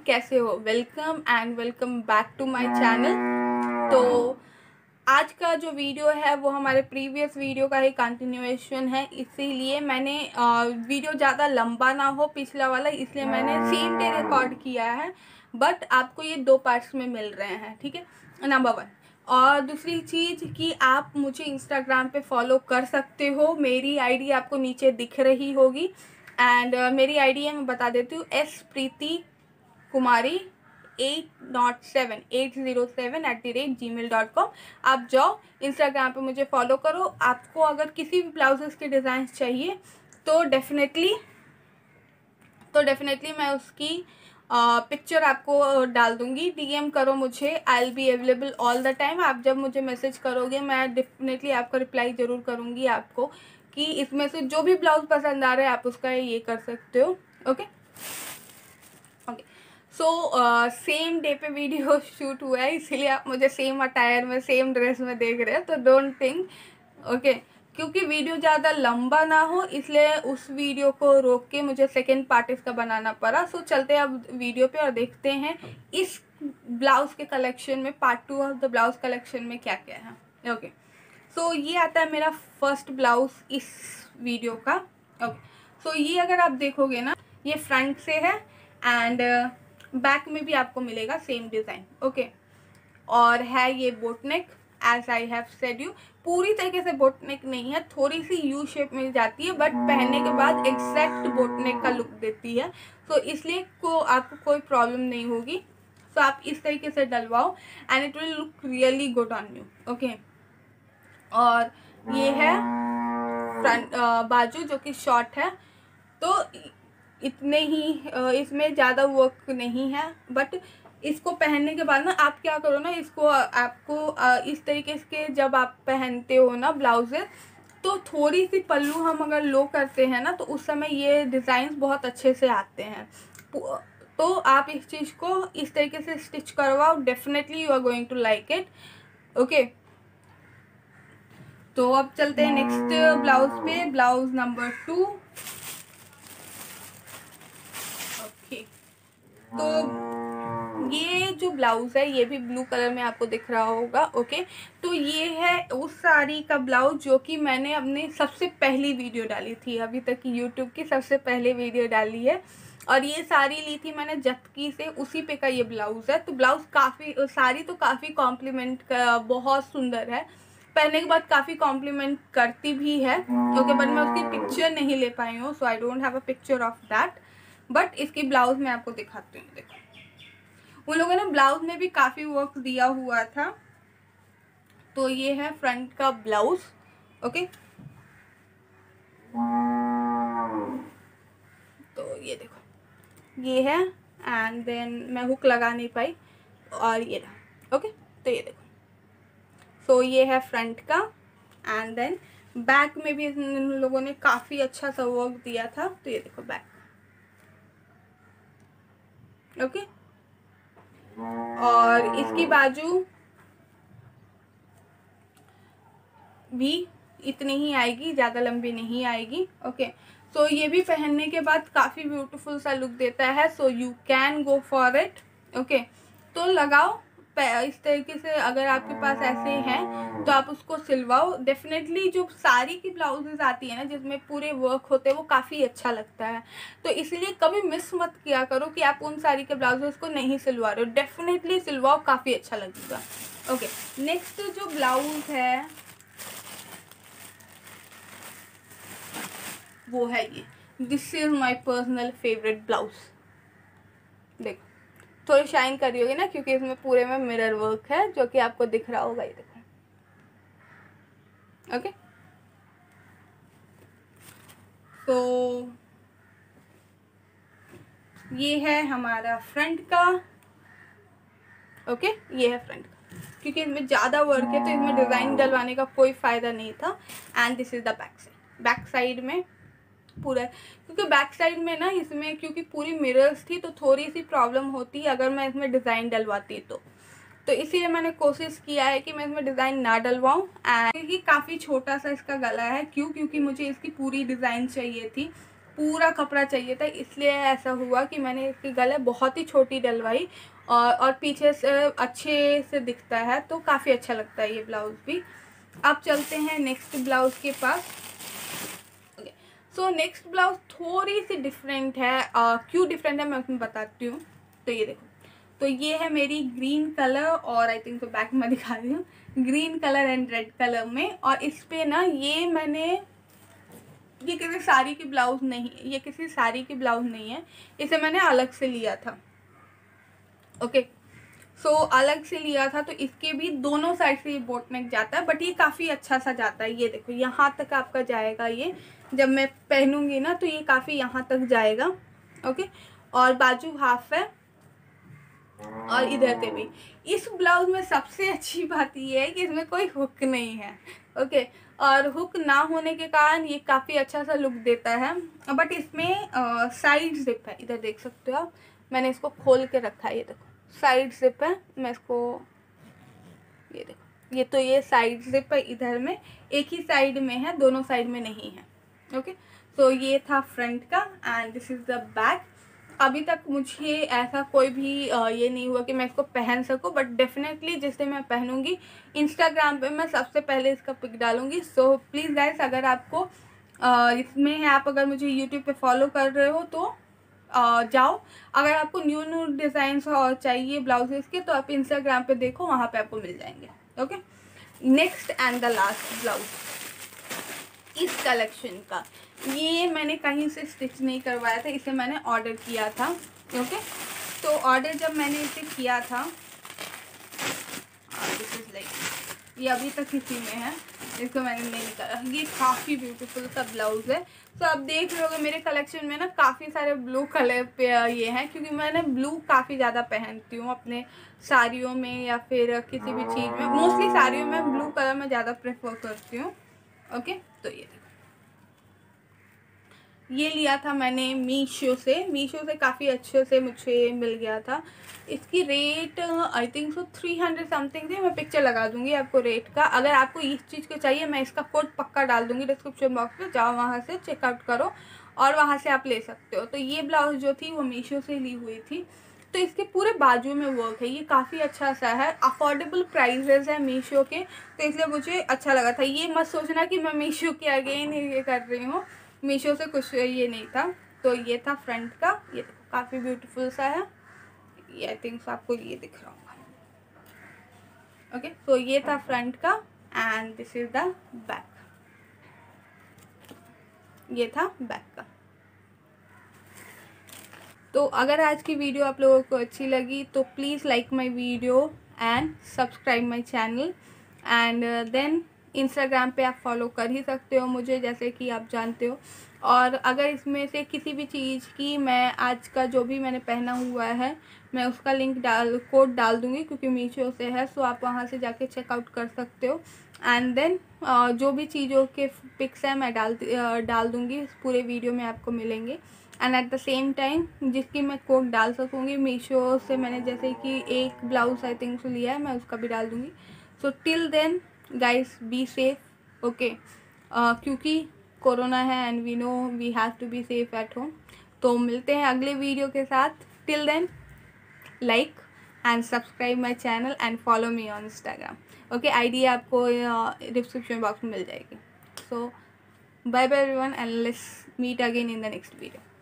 कैसे हो? Welcome and welcome back to my channel. तो आज का जो वीडियो है वो हमारे प्रीवियस वीडियो का ही कंटिन्यूएशन है, इसीलिए मैंने वीडियो ज़्यादा लंबा ना हो पिछला वाला, इसलिए मैंने सेम डे रिकॉर्ड किया है। बट आपको ये 2 पार्ट्स में मिल रहे हैं, ठीक है, नंबर 1। और दूसरी चीज़ कि आप मुझे इंस्टाग्राम पे फॉलो कर सकते हो, मेरी आईडी आपको नीचे दिख रही होगी। एंड मेरी आईडी है, मैं बता देती हूँ, spreeti-kumari 807 आप जाओ इंस्टाग्राम पे मुझे फॉलो करो। आपको अगर किसी भी ब्लाउजेस के डिज़ाइन चाहिए तो डेफिनेटली मैं उसकी पिक्चर आपको डाल दूंगी। डीएम करो मुझे, I will be available all the time. आप जब मुझे मैसेज करोगे मैं डेफिनेटली आपका रिप्लाई ज़रूर करूँगी आपको, कि इसमें से जो भी ब्लाउज पसंद आ रहा है आप उसका ये कर सकते हो। Okay okay. So same day पे वीडियो शूट हुआ है, इसीलिए आप मुझे सेम अटायर में, सेम ड्रेस में देख रहे हो, तो डोंट थिंक। ओके, क्योंकि वीडियो ज़्यादा लंबा ना हो इसलिए उस वीडियो को रोक के मुझे सेकेंड पार्ट इसका बनाना पड़ा। सो चलते हैं अब वीडियो पे और देखते हैं इस ब्लाउज के कलेक्शन में, part 2 of the blouse collection में क्या क्या है। ओके, सो ये आता है मेरा फर्स्ट ब्लाउज इस वीडियो का। ओके, सो ये अगर आप देखोगे ना, ये फ्रंट से है एंड बैक में भी आपको मिलेगा सेम डिज़ाइन। ओके, और है ये boatneck, as I have said you, पूरी तरीके से बोटनेक नहीं है, थोड़ी सी यू शेप मिल जाती है, बट पहनने के बाद एग्जैक्ट बोटनेक का लुक देती है। सो इसलिए आपको कोई प्रॉब्लम नहीं होगी। सो आप इस तरीके से डलवाओ and it will look really good on you. Okay, और ये है फ्रंट बाजू जो कि शॉर्ट है, तो इतने ही, इसमें ज़्यादा वर्क नहीं है। बट इसको पहनने के बाद ना आप क्या करो ना, इसको आपको इस तरीके के जब आप पहनते हो ना ब्लाउजेस, तो थोड़ी सी पल्लू हम अगर लो करते हैं ना तो उस समय ये डिज़ाइंस बहुत अच्छे से आते हैं। तो आप इस चीज़ को इस तरीके से स्टिच करवाओ, definitely you are going to like it. Okay, तो अब चलते हैं नेक्स्ट ब्लाउज पे, ब्लाउज नंबर 2। ओके, तो ये जो ब्लाउज है ये भी ब्लू कलर में आपको दिख रहा होगा। ओके, तो ये है उस साड़ी का ब्लाउज जो कि मैंने अपनी सबसे पहली वीडियो डाली थी, अभी तक की यूट्यूब की सबसे पहले वीडियो डाली है, और ये साड़ी ली थी मैंने जतकी से, उसी पे का ये ब्लाउज है। तो ब्लाउज काफ़ी, साड़ी तो काफ़ी कॉम्प्लीमेंट का, बहुत सुंदर है, पहनने के बाद काफ़ी कॉम्प्लीमेंट करती भी है। ओके, बट मैं उसकी पिक्चर नहीं ले पाई हूँ, so I don't have a picture of that, but इसकी ब्लाउज मैं आपको दिखाती हूँ। देखो, उन लोगों ने ब्लाउज में भी काफ़ी वर्क दिया हुआ था। तो ये है फ्रंट का ब्लाउज। ओके, तो ये देखो, ये है, एंड देन मैं हुक लगा नहीं पाई, और ये रहा। ओके, तो ये देखो, सो ये है फ्रंट का, एंड देन बैक में भी इन लोगों ने काफ़ी अच्छा सा वर्क दिया था। तो ये देखो बैक। ओके, और इसकी बाजू भी इतनी ही आएगी, ज़्यादा लंबी नहीं आएगी। ओके, सो ये भी पहनने के बाद काफ़ी ब्यूटीफुल सा लुक देता है, so you can go for it. Okay, तो लगाओ इस तरीके से, अगर आपके पास ऐसे हैं तो आप उसको सिलवाओ। डेफिनेटली जो साड़ी की ब्लाउजेज आती है ना जिसमें पूरे वर्क होते हैं वो काफ़ी अच्छा लगता है, तो इसलिए कभी मिस मत किया करो कि आप उन साड़ी के ब्लाउजेस को नहीं सिलवा रहे हो, डेफिनेटली सिलवाओ, काफ़ी अच्छा लगेगा। ओके, नेक्स्ट जो ब्लाउज है वो है ये, this is my personal favourite blouse. देखो, थोड़ी शाइन कर रही होगी ना, क्योंकि इसमें पूरे में मिरर वर्क है जो कि आपको दिख रहा होगा, ये देखो। ओके, तो ये है हमारा फ्रंट का। ओके, ये है फ्रंट का, क्योंकि इसमें ज़्यादा वर्क है तो इसमें डिज़ाइन डलवाने का कोई फ़ायदा नहीं था। And this is the back side. Back side में पूरा, क्योंकि बैक साइड में ना इसमें क्योंकि पूरी मिरर्स थी तो थोड़ी सी प्रॉब्लम होती अगर मैं इसमें डिज़ाइन डलवाती तो इसीलिए मैंने कोशिश किया है कि मैं इसमें डिज़ाइन ना डलवाऊँ। एंड क्योंकि काफ़ी छोटा सा इसका गला है, क्योंकि मुझे इसकी पूरी डिज़ाइन चाहिए थी, पूरा कपड़ा चाहिए था, इसलिए ऐसा हुआ कि मैंने इसकी गले बहुत ही छोटी डलवाई और पीछे से अच्छे से दिखता है, तो काफ़ी अच्छा लगता है ये ब्लाउज़ भी। अब चलते हैं नेक्स्ट ब्लाउज़ के पास। सो नेक्स्ट ब्लाउज थोड़ी सी डिफरेंट है। क्यों डिफरेंट है मैं आपको बताती हूँ। तो ये देखो, तो ये है मेरी ग्रीन कलर, और आई थिंक तो बैक में दिखा रही हूँ, green colour and red colour में। और इस पे ना ये किसी साड़ी की ब्लाउज नहीं, ये किसी साड़ी की ब्लाउज नहीं है, इसे मैंने अलग से लिया था। ओके, सो अलग से लिया था, तो इसके भी दोनों साइड से ये बोट नेक जाता है, बट ये काफ़ी अच्छा सा जाता है। ये देखो यहाँ तक आपका जाएगा, ये जब मैं पहनूंगी ना तो ये काफ़ी यहाँ तक जाएगा। ओके, और बाजू हाफ है, और इधर पे भी। इस ब्लाउज में सबसे अच्छी बात ये है कि इसमें कोई हुक नहीं है। ओके, और हुक ना होने के कारण ये काफ़ी अच्छा सा लुक देता है, बट इसमें साइड जिप है, इधर देख सकते हो आप, मैंने इसको खोल के रखा है, ये देखो साइड जिप है। मैं इसको, ये देखो, ये साइड जिप है, इधर में एक ही साइड में है, दोनों साइड में नहीं है। ओके, तो ये था फ्रंट का, and this is the back. अभी तक मुझे ऐसा कोई भी ये नहीं हुआ कि मैं इसको पहन सकूं, बट डेफिनेटली जिस दिन मैं पहनूंगी इंस्टाग्राम पे मैं सबसे पहले इसका पिक डालूंगी। सो प्लीज़ गाइस, अगर आपको इसमें है, आप अगर मुझे यूट्यूब पे फॉलो कर रहे हो तो जाओ। अगर आपको न्यू न्यू डिज़ाइंस चाहिए ब्लाउजेस के, तो आप इंस्टाग्राम पे देखो, वहाँ पे आपको मिल जाएंगे। Okay, next and the last blouse इस कलेक्शन का, ये मैंने कहीं से स्टिच नहीं करवाया था, इसे मैंने ऑर्डर किया था। ओके, तो ऑर्डर जब मैंने इसे किया था, दिस इज लाइक, ये अभी तक इसी में है, इसको मैंने नहीं निकाला। ये काफ़ी ब्यूटीफुल सा ब्लाउज है। तो आप देख रहे होगे मेरे कलेक्शन में ना काफ़ी सारे ब्लू कलर पे ये हैं, क्योंकि मैंने ब्लू काफ़ी ज़्यादा पहनती हूँ अपने साड़ियों में या फिर किसी भी चीज़ में। मोस्टली साड़ियों में ब्लू कलर मैं ज़्यादा प्रेफर करती हूँ। ओके, तो ये देखो, ये लिया था मैंने मीशो से काफ़ी अच्छे से मुझे मिल गया था। इसकी rate I think so 300 something थी। मैं पिक्चर लगा दूंगी आपको रेट का। अगर आपको इस चीज़ को चाहिए, मैं इसका कोड पक्का डाल दूंगी डिस्क्रिप्शन बॉक्स में, जाओ वहाँ से चेकआउट करो और वहाँ से आप ले सकते हो। तो ये ब्लाउज जो थी वो मीशो से ली हुई थी। तो इसके पूरे बाजू में वर्क है, ये काफ़ी अच्छा सा है, अफोर्डेबल प्राइजेस है मीशो के, तो इसलिए मुझे अच्छा लगा था। ये मत सोचना कि मैं मीशो के अगेन ये कर रही हूँ, मीशो से कुछ ये नहीं था। तो ये था फ्रंट का, ये देखो काफ़ी ब्यूटीफुल सा है, ये आई थिंक आपको ये दिख रहा होगा। ओके, तो ये था फ्रंट का, and this is the back, ये था बैक का। तो अगर आज की वीडियो आप लोगों को अच्छी लगी तो please like my video and subscribe my channel, and then Instagram पे आप फॉलो कर ही सकते हो मुझे, जैसे कि आप जानते हो। और अगर इसमें से किसी भी चीज़ की, मैं आज का जो भी मैंने पहना हुआ है, मैं उसका लिंक कोड डाल दूँगी, क्योंकि मीशो से है, सो आप वहाँ से जाके चेकआउट कर सकते हो। एंड देन जो भी चीज़ों के पिक्स हैं मैं डाल दूँगी, इस पूरे वीडियो में आपको मिलेंगे। And at the same time जिसकी मैं कोड डाल सकूँगी मीशो से, मैंने जैसे कि एक ब्लाउज आई थिंक से लिया है, मैं उसका भी डाल दूँगी। So till then guys, be safe. Okay, क्योंकि कोरोना है and we know we have to be safe at home. तो मिलते हैं अगले वीडियो के साथ। Till then, like and subscribe my channel and follow me on Instagram. Okay, ID आपको description box में मिल जाएगी। So bye bye everyone, and let's meet again in the next video.